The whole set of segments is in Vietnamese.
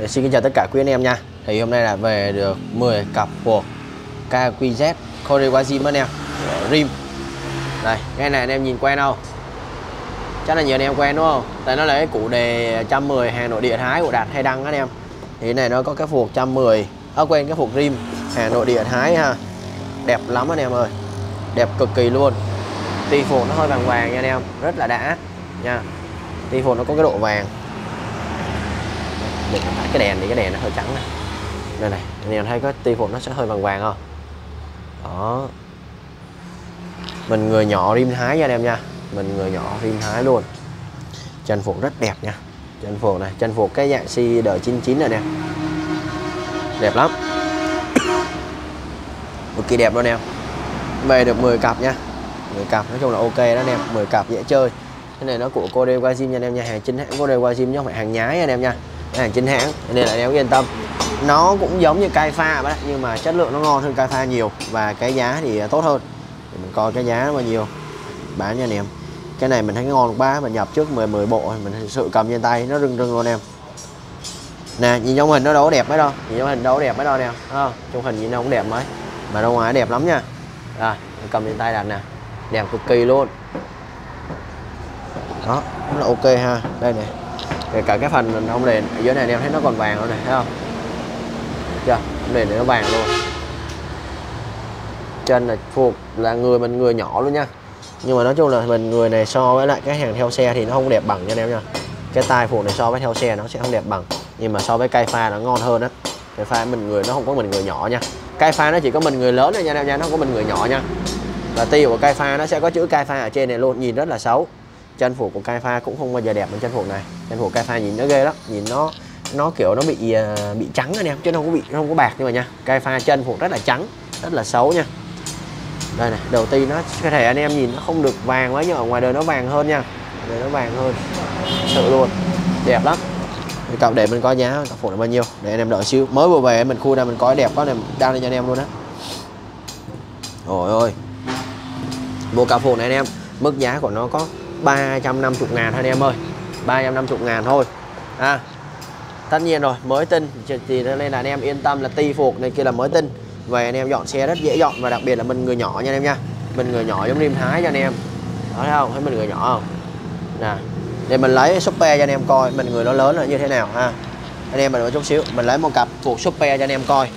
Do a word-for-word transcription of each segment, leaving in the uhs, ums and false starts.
Xin kính chào tất cả quý anh em nha. Thì hôm nay là về được mười cặp của ca quy dét Korewa anh em, rim. Đây, cái này anh em nhìn quen không? Chắc là nhiều anh em quen đúng không? Tại nó là cái củ đề một trăm mười hàng nội địa Thái của Đạt hay đăng anh em. Thì cái này nó có cái phuộc một trăm mười, à quên, cái phuộc rim hàng nội địa Thái ha. Đẹp lắm anh em ơi. Đẹp cực kỳ luôn. Ti phuộc nó hơi vàng vàng nha anh em, rất là đã nha. Ti phuộc nó có cái độ vàng. Mình tắt cái đèn thì cái đèn nó hơi trắng này. Đây này, anh em thấy có ti phuộc nó sẽ hơi vàng vàng không? Đó. Mình người nhỏ rim Thái nha anh em nha. Mình người nhỏ rim Thái luôn. Chân phuộc rất đẹp nha. Chân phuộc này, chân phuộc cái dạng si đời chín chín này nè. Đẹp lắm. Cực kỳ đẹp luôn em. Về được mười cặp nha. mười cặp nói chung là ok đó anh em, mười cặp dễ chơi. Cái này nó của Korewa nha anh em nha, hàng chính hãng Korewa chứ không phải hàng nhái anh em nha. Hàng chính hãng nên là anh em yên tâm. Nó cũng giống như cây pha đó, nhưng mà chất lượng nó ngon hơn cây pha nhiều và cái giá thì tốt hơn. Để mình coi cái giá nó bao nhiêu bán nha anh em. Cái này mình thấy ngon quá, mình nhập trước mười mười bộ mình thực sự cầm trên tay nó rưng rưng luôn em. Nè, nhìn trong hình nó đâu có đẹp mấy đâu, nhìn trong hình đâu có đẹp mấy đâu nè, không? Trong hình nhìn nó không đẹp mấy, mà ra ngoài đẹp lắm nha. Rồi, cầm trên tay đặt nè, đẹp cực kỳ luôn. Đó, rất là ok ha. Đây nè, kể cả cái phần ông đèn ở dưới này anh em thấy nó còn vàng luôn này, thấy không? Chưa, ông đèn này nó vàng luôn. Chân là phuộc là người mình người nhỏ luôn nha. Nhưng mà nói chung là mình người này so với lại cái hàng theo xe thì nó không đẹp bằng nha anh em nha. Cái tai phuộc này so với theo xe nó sẽ không đẹp bằng, nhưng mà so với cây pha nó ngon hơn á. Cây pha mình người nó không có mình người nhỏ nha. Cây pha nó chỉ có mình người lớn thôi nha anh em nha, nó không có mình người nhỏ nha. Và ti của cây pha nó sẽ có chữ cây pha ở trên này luôn, nhìn rất là xấu. Chân phuộc của cây pha cũng không bao giờ đẹp bằng chân phuộc này. Chân phuộc cây pha nhìn nó ghê lắm, nhìn nó nó kiểu nó bị uh, bị trắng anh em, chứ nó không có bị nó không có bạc nhưng mà nha. Cây pha chân phuộc rất là trắng, rất là xấu nha. Đây này, đầu tiên nó có thể anh em nhìn nó không được vàng quá nhưng ở ngoài đời nó vàng hơn nha. Đây nó vàng hơn. Sự luôn. Đẹp lắm. Cặp để mình có giá cặp phuộc là bao nhiêu để anh em đợi xíu. Mới vừa về mình khui ra mình có đẹp có này đăng lên cho anh em luôn á. Ôi ơi. Bộ cặp phuộc này anh em, mức giá của nó có ba trăm năm mươi ngàn thôi anh em ơi. ba trăm năm mươi ngàn thôi. À. Tất nhiên rồi, mới tinh thì nên là anh em yên tâm là ti phuộc này kia là mới tinh. Về anh em dọn xe rất dễ dọn và đặc biệt là mình người nhỏ nha anh em nha. Mình người nhỏ giống rim Thái cho anh em. Đó thấy không? Thấy mình người nhỏ không? Nè. Để mình lấy super cho anh em coi mình người nó lớn là như thế nào ha. Anh em mình một chút xíu, mình lấy một cặp phuộc super cho anh em coi.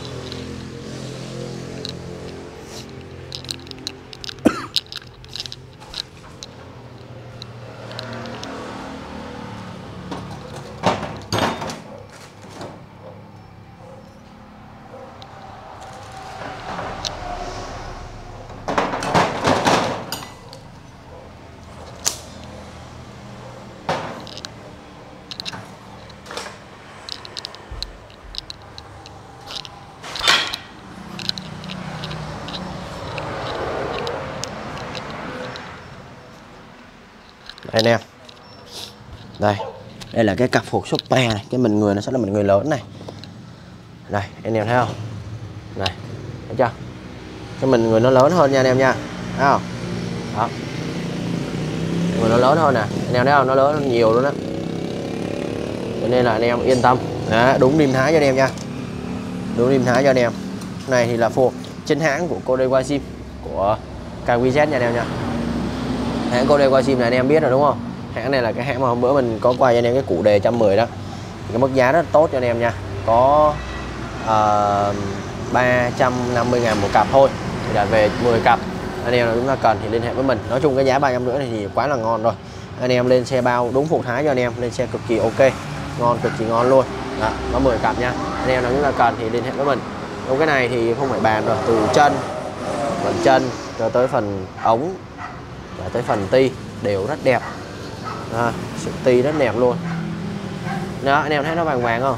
Đây nè. Đây. Đây là cái cặp phuộc super này, cái mình người nó sẽ là mình người lớn này. Đây, anh em thấy không? Này, thấy chưa? Cái mình người nó lớn hơn nha anh em nha. Thấy không? Đó. Người nó lớn hơn nè, anh em thấy không? Nó lớn hơn nhiều luôn đó. Cho nên là anh em yên tâm. Đó, đúng rim Thái cho anh em nha. Đúng rim Thái cho anh em. Này thì là phuộc chính hãng của Korewa của ca quy dét nha anh em nha. Hãng Korewa này anh em biết rồi đúng không? Hãng này là cái hãng mà hôm bữa mình có quay cho anh em cái củ đề một trăm mười đó. Cái mức giá rất tốt cho anh em nha. Có uh, ba trăm năm mươi ngàn một cặp thôi. Thì là về mười cặp. Anh em nào chúng ta cần thì liên hệ với mình. Nói chung cái giá ba trăm rưỡi này thì quá là ngon rồi. Anh em lên xe bao đúng phuộc Thái cho anh em, lên xe cực kỳ ok. Ngon, cực kỳ ngon luôn. Đó, có mười cặp nha. Anh em nào chúng ta cần thì liên hệ với mình. Trong cái này thì không phải bàn rồi, từ chân, phần chân cho tới phần ống và tới phần ti đều rất đẹp. À, sự ti rất đẹp luôn. Đó, anh em thấy nó vàng vàng không?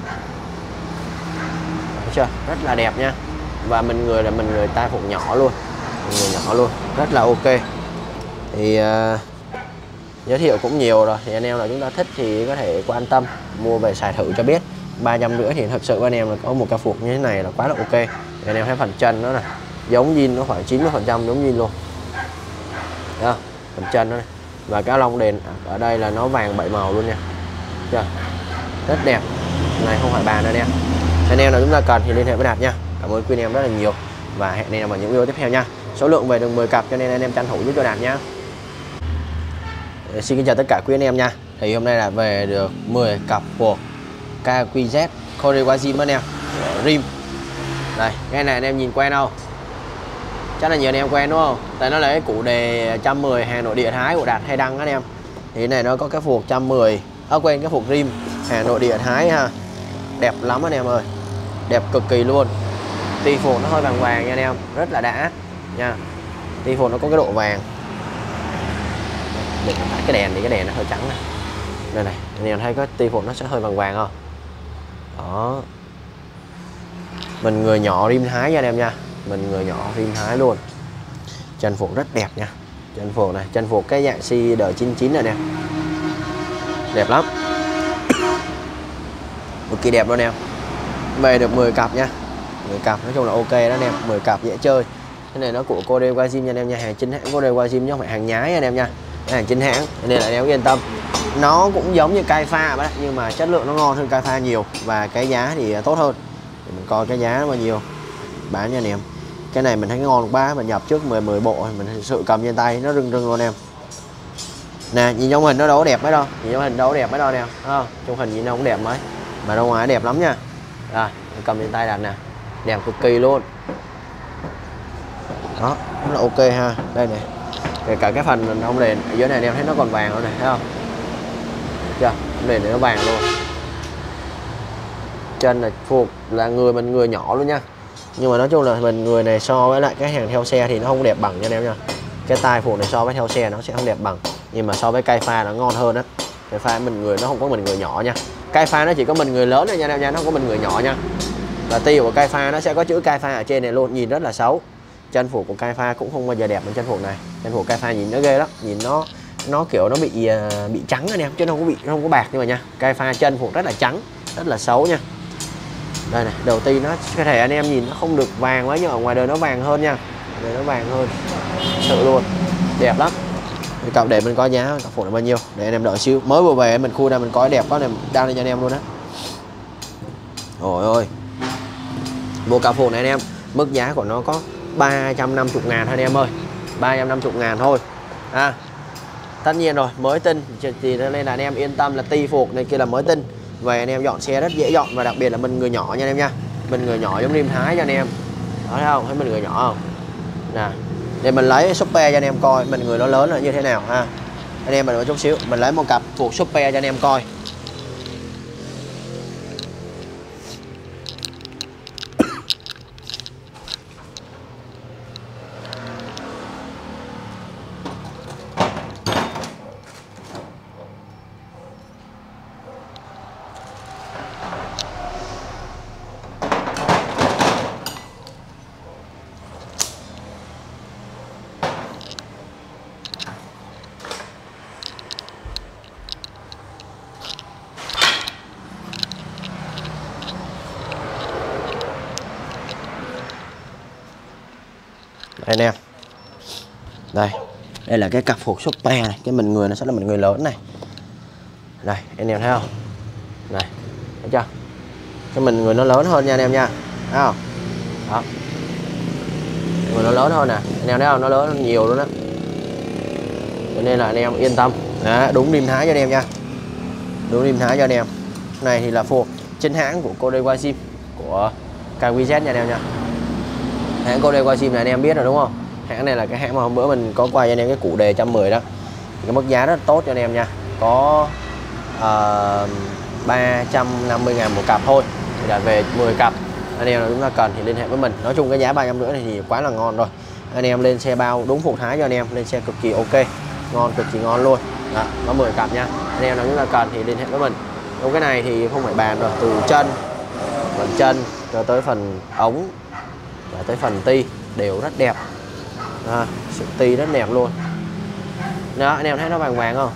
Thấy chưa? Rất là đẹp nha. Và mình người là mình người ta phuộc nhỏ luôn. Mình người nhỏ luôn, rất là ok. Thì uh, giới thiệu cũng nhiều rồi, thì anh em nào chúng ta thích thì có thể quan tâm mua về xài thử cho biết. Ba trăm rưỡi thì thật sự anh em là có một cặp phuộc như thế này là quá là ok. Thì anh em thấy phần chân nó này giống zin, nó phải chín mươi phần trăm giống zin luôn. Đó, phần chân đó này. Và cái lông đèn ở đây là nó vàng bảy màu luôn nha. Chưa? Rất đẹp. này không phải bàn anh em. Anh em nào chúng ta cần thì liên hệ với Đạt nha. Cảm ơn quý anh em rất là nhiều và hẹn anh em vào những video tiếp theo nha. Số lượng về được mười cặp cho nên anh em tranh thủ giúp cho Đạt nhá. Xin kính chào tất cả quý anh em nha. Thì hôm nay là về được mười cặp của ca quy Z Korewa anh em, rim. Đây, cái này anh em nhìn quen không? Chắc là nhiều anh em quen đúng không? Tại nó là cái củ đề một trăm mười hàng nội địa Thái của Đạt hay đăng anh em. Thì cái này nó có cái phuộc một trăm mười, à quên, cái phuộc rim hàng nội địa Thái ha. Đẹp lắm anh em ơi. Đẹp cực kỳ luôn. Ti phuộc nó hơi vàng vàng nha anh em, rất là đã nha. Ti phuộc nó có cái độ vàng. Để tắt cái đèn thì cái đèn nó hơi trắng này. Đây này, anh em thấy có ti phuộc nó sẽ hơi vàng vàng không? Đó. Mình người nhỏ rim Thái nha anh em nha. Mình người nhỏ rim Thái luôn. Chân phuộc rất đẹp nha. Chân phuộc này, chân phuộc cái dạng si đời chín chín này nè. Đẹp lắm. Một kỳ đẹp luôn em. Về được mười cặp nha. mười cặp nói chung là ok đó anh em, mười cặp dễ chơi. Cái này nó của Korewa nha anh em nha, hàng chính hãng Korewa chứ không phải hàng nhái anh em nha. Hàng chính hãng nên là anh em yên tâm. Nó cũng giống như cây pha vậy nhưng mà chất lượng nó ngon hơn cây pha nhiều và cái giá thì tốt hơn. Để mình coi cái giá nó bao nhiêu bán nha anh em. Cái này mình thấy ngon quá, mình nhập trước mười mười bộ mình thực sự cầm trên tay nó rưng rưng luôn em. Nè, nhìn trong hình nó đâu đẹp mấy đâu, nhìn trong hình đâu đẹp mấy đâu nè, không? Trong hình nhìn nó cũng đẹp mấy, mà ra ngoài đẹp lắm nha. Rồi, cầm trên tay đặt nè, đẹp cực kỳ luôn. Đó, rất là ok ha. Đây này, kể cả cái phần ông đèn ở dưới này em thấy nó còn vàng luôn này, thấy không? Chưa, ông đèn này nó vàng luôn. Chân là phuộc là người mình người nhỏ luôn nha. Nhưng mà nói chung là mình người này so với lại cái hàng theo xe thì nó không đẹp bằng cho anh em nha. Cái tai phuộc này so với theo xe nó sẽ không đẹp bằng, nhưng mà so với cây pha nó ngon hơn á. Cây pha mình người nó không có mình người nhỏ nha. Cây pha nó chỉ có mình người lớn thôi nha anh em nha, nó không có mình người nhỏ nha. Và ti của cây pha nó sẽ có chữ cây pha ở trên này luôn, nhìn rất là xấu. Chân phuộc của cây pha cũng không bao giờ đẹp bằng chân phuộc này. Chân phuộc cây pha nhìn nó ghê lắm, nhìn nó nó kiểu nó bị bị trắng anh em, chứ nó không có bị nó không có bạc nhưng mà nha. Cây pha chân phuộc rất là trắng, rất là xấu nha. Đây này, đầu ti nó có thể anh em nhìn nó không được vàng quá nhưng ở ngoài đời nó vàng hơn nha. Đây nó vàng hơn. Sự luôn. Đẹp lắm. Cặp để mình coi giá cặp phuộc là bao nhiêu để anh em đợi xíu. Mới vừa về mình khui ra mình coi đẹp quá này, đăng lên cho anh em luôn á. Ôi ôi. Bộ cặp phuộc này anh em, mức giá của nó có ba trăm năm mươi ngàn thôi anh em ơi. ba trăm năm mươi ngàn thôi. À. Tất nhiên rồi, mới tinh thì nên là anh em yên tâm là ti phuộc này kia là mới tinh. Về anh em dọn xe rất dễ dọn và đặc biệt là mình người nhỏ nha anh em nha. Mình người nhỏ giống rim Thái cho anh em. Đó thấy không? Thấy mình người nhỏ không? Nè. Để mình lấy super cho anh em coi mình người nó lớn là như thế nào ha. Anh em mình một chút xíu, mình lấy một cặp phuộc super cho anh em coi. Đây anh em. Đây. Đây là cái cặp phuộc super này, cái mình người nó sẽ là mình người lớn này. Đây, anh em thấy không? Này, thấy chưa? Cái mình người nó lớn hơn nha anh em nha. Thấy không? Đó. Người nó lớn hơn nè, anh em thấy không? Nó lớn hơn nhiều luôn đó. Cho nên là anh em yên tâm. Đó, đúng rim Thái cho anh em nha. Đúng rim Thái cho anh em. Này thì là phuộc chính hãng của Korewa của ca quy Z nha anh em nha. Hãng Korewa này anh em biết rồi đúng không? Hãng này là cái hãng mà hôm bữa mình có quay cho anh em cái củ đề một trăm mười đó. Cái mức giá rất tốt cho anh em nha. Có uh, ba trăm năm mươi ngàn một cặp thôi. Thì là về mười cặp. Anh em nào chúng ta cần thì liên hệ với mình. Nói chung cái giá ba trăm rưỡi này thì quá là ngon rồi. Anh em lên xe bao đúng phuộc Thái cho anh em, lên xe cực kỳ ok. Ngon, cực kỳ ngon luôn. Đó, có mười cặp nha. Anh em nào chúng ta cần thì liên hệ với mình. Trong cái này thì không phải bàn rồi, từ chân, phần chân cho tới phần ống và tới phần ti đều rất đẹp. À, sự ti rất đẹp luôn. Đó, anh em thấy nó vàng vàng không?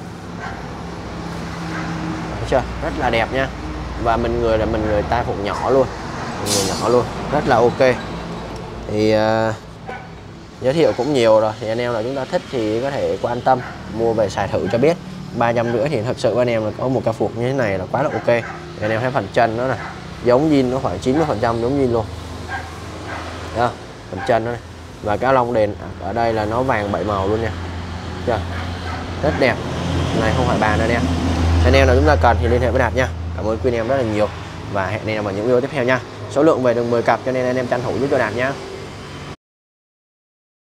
Thấy chưa? Rất là đẹp nha. Và mình người là mình người ta phuộc nhỏ luôn, mình người nhỏ luôn, rất là ok. Thì uh, giới thiệu cũng nhiều rồi, thì anh em nào chúng ta thích thì có thể quan tâm mua về xài thử cho biết. Ba trăm rưỡi thì thật sự anh em là có một cặp phuộc như thế này là quá là ok. Anh em thấy phần chân nó này giống zin, nó khoảng chín mươi phần trăm giống zin luôn. Đó, phần chân đó này. Và cái lông đèn ở đây là nó vàng bảy màu luôn nha. Chưa? Rất đẹp. Này không phải bàn đâu nha. Anh em nào chúng ta cần thì liên hệ với Đạt nha. Cảm ơn quý anh em rất là nhiều và hẹn anh em ở những video tiếp theo nha. Số lượng về được mười cặp cho nên anh em tranh thủ giúp cho Đạt nhá.